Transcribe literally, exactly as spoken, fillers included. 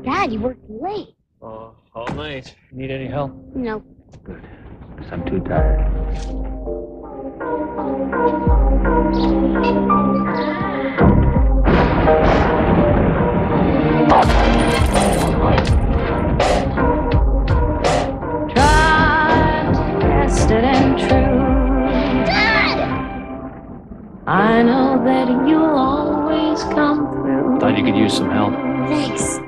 Dad, you worked late. Oh, all night. Need any help? No. Good. Because I'm too tired. Tested and true. Dad! I know that you'll always come through. Thought you could use some help. Thanks.